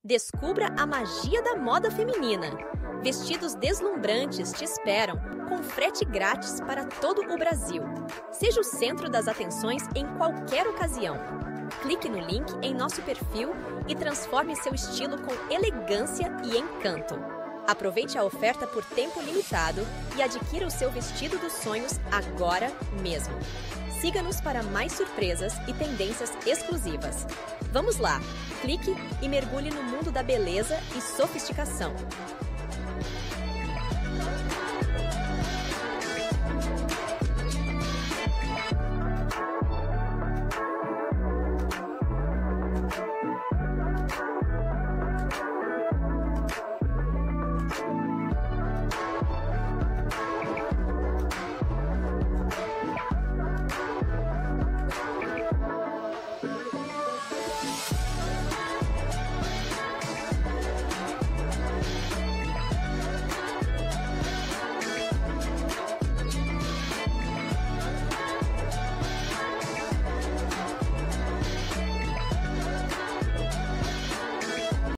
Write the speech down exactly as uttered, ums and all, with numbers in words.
Descubra a magia da moda feminina. Vestidos deslumbrantes te esperam, com frete grátis para todo o Brasil. Seja o centro das atenções em qualquer ocasião. Clique no link em nosso perfil e transforme seu estilo com elegância e encanto. Aproveite a oferta por tempo limitado e adquira o seu vestido dos sonhos agora mesmo. Siga-nos para mais surpresas e tendências exclusivas. Vamos lá! Clique e mergulhe no mundo da beleza e sofisticação.